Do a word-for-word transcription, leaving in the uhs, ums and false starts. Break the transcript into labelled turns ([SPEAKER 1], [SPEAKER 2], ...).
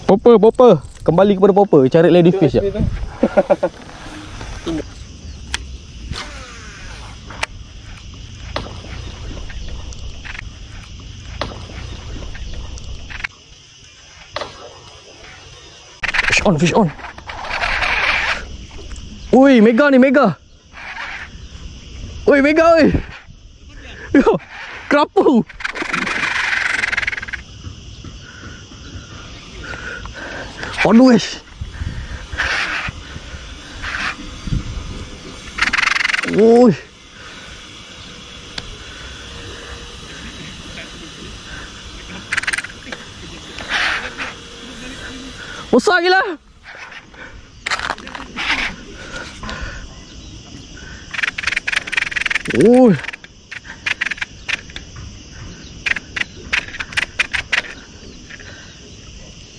[SPEAKER 1] Popper, popper. Kembali kepada popper. Cari ladyfish ya. Fish on, fish on. Ui, mega ni, mega. Ui, mega oi. Yo, kerapu. Aduh guys. Ui. Besar gila. Ui.